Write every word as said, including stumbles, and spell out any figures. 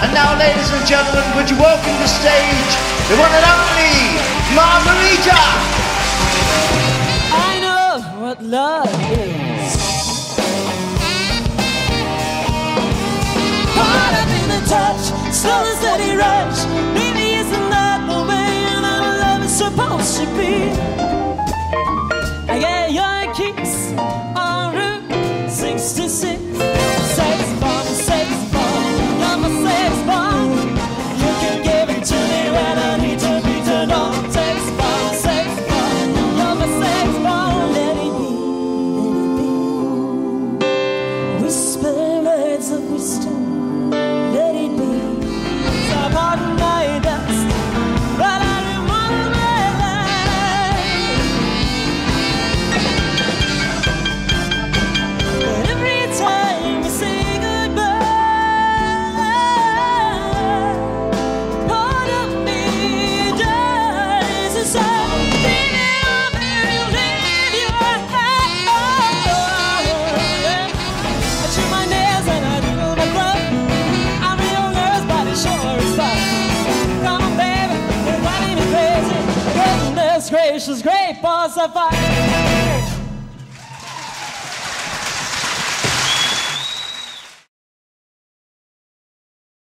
And now, ladies and gentlemen, would you welcome the stage the one and only Margareta? I know what love is. Caught up in a touch, slow and steady rush. Maybe isn't that the way that love is supposed to be? I get your kiss on Route sixty-six. Sex bomb, sex bomb, you're my sex bomb. You can give it to me when I need to be turned on. Sex bomb, sex bomb, you're my sex bomb. Let it be, let it be. Whisper words of wisdom, let it be. So pardon my dust, but I didn't want my life. But every time we say goodbye, part of me dies inside. Thinking of you, leave your heart. I chew my nails and I do my glove. I'm real nervous, but it sure is fun. Come on, baby, you're driving me crazy. Goodness gracious, great balls of fire.